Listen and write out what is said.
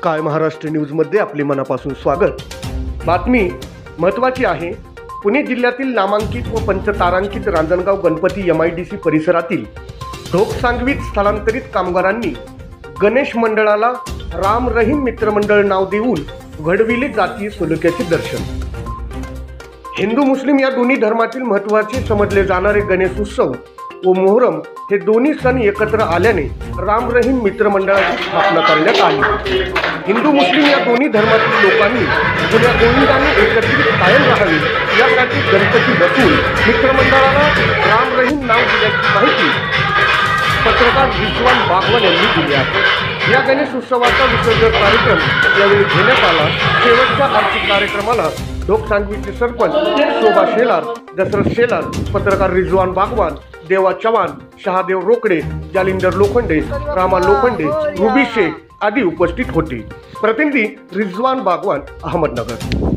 Sky Maharashtra न्यूजमध्ये आपले मनापासून स्वागत। बातमी महत्त्वाची आहे। पुणे जिल्ह्यातील नामांकित व पंचतारांकित रांजणगाव गणपती MIDC परिसरातील ढोकसांगवीत स्थलांतरित कामगारांनी गणेश मंडळाला राम रहीम मित्रमंडळ नाव देऊन घडविले जातीय सलोख्याचे दर्शन। हिंदू मुस्लिम या दोन्ही धर्मातील महत्त्वाचे समजले जाणारे गणेश उत्सव व मोहरम हे दोन्ही सण एकत्र आल्याने राम रहीम मित्रमंडळाची स्थापना करण्यात आली। हिंदू मुस्लिम या दोन्ही धर्मातील लोकांनी जुन्या गोविंदाने एकत्रित कायम राहावे यासाठी गणपती बसवून मित्रमंडळाला राम रहीम नाव दिल्याची माहिती पत्रकार रिजवान बागवान यांनी दिली आहे। या गणेश उत्सवाचा विसर्जन कार्यक्रम यावेळी घेण्यात आला। शेवटच्या आर्थिक कार्यक्रमाला ढोकसांगवीचे सरपंच शोभा शेलार, दशरथ शेलार, पत्रकार रिजवान बागवान, देवा चव्हाण, शहादेव रोकडे, जालिंदर लोखंडे, रामा लोखंडे, रुबी शेख आदी उपस्थित होते। प्रतिनिधी रिजवान बागवान, अहमदनगर।